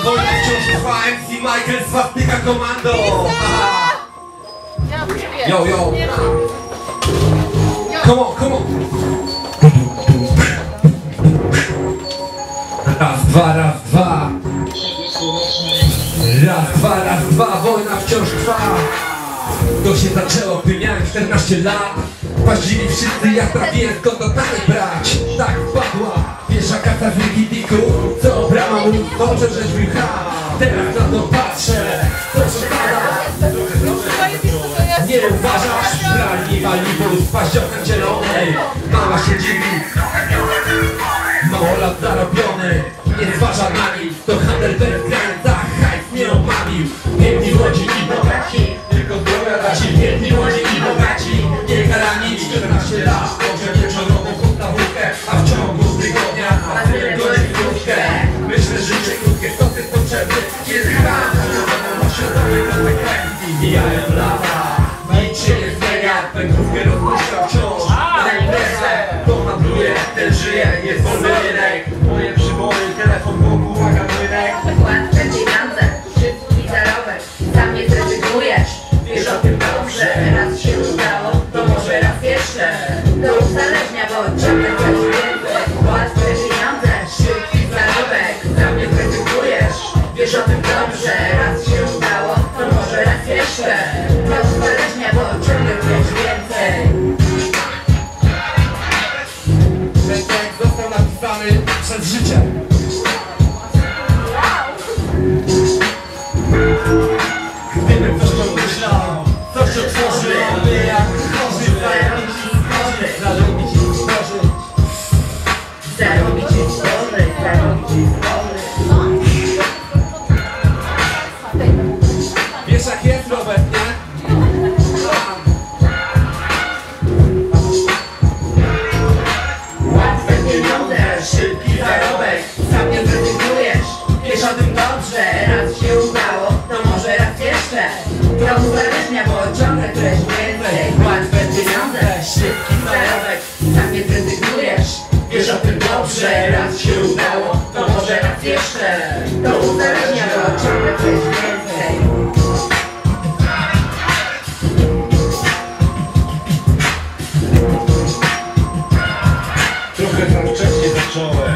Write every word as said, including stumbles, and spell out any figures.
wojna wciąż trwa, M C Michael, Swastyka Komando. Yo, yo. Come on, come on. Raz, dwa, raz, dwa. Raz, dwa, raz, dwa, wojna wciąż trwa. To się zaczęło, gdy miałem czternaście lat. Paździli wszyscy, jak trafiłem skąd to dalej brać. Tak wpadła pierwsza kasa z Wikidiku. Co brama mu dobrze, żeś wycha. Teraz na to patrzę, co się pada. Nie uważasz? Brali Malibu z paździokiem zielonej. Mama się dziwi, mało lat zarobiony. Nie zważa na nic, to handel bez granicach. Hajs nie omamił. Biedni młodzi i bogaci, tylko zdrowia raci. Biedni młodzi i bogaci, nie karani. czternaście lat, może wieczorową podstawówkę, a w ciągu tygodnia a tyle godzin krótkę. Myślę, że życie krótkie, stąd jest potrzebny. Kiedy chwam, ma świadomych konsekwencji. Mijają lata, nic się nie zmienia. Pękówkę rozpuszcza wciąż. Na imprezę, to handluje, ten żyje, jest wolny rynek. Moje przybory, telefon wokół, uwaga, rynek. Łatwe pieniądze, szybki zarobek, sam nie zrezygnujesz. Wiesz o tym dobrze, raz się udało, to może raz jeszcze. To uzależnia, bo ciągle coś więcej. Łatwe pieniądze, szybki zarobek, sam nie zrezygnujesz. Wiesz o tym dobrze, raz się udało, to może raz jeszcze. To uzależnia, bo ciągle coś więcej. Ten tekst został napisany przez życie. Gdybym coś pomyślał, coś otworzy, ale jak chorzy, zarobić i stworzyć, zarobić i stworzyć. Zarobić i stworzyć, zarobić i stworzyć. Wiesz jak jest, Robert, nie? Łatwe pieniądze, szybki zarobek, sam nie zrezygnujesz. Wiesz o tym dobrze, raz się udało, to może raz jeszcze. To uzależnia, bo ciągle chcesz więcej. Łatwe pieniądze, szybki zarobek, sam nie zrezygnujesz. Wiesz o tym dobrze, raz się udało, to może raz jeszcze. To uzależnia, bo ciągle chcesz więcej. Trochę tam wcześniej zacząłem.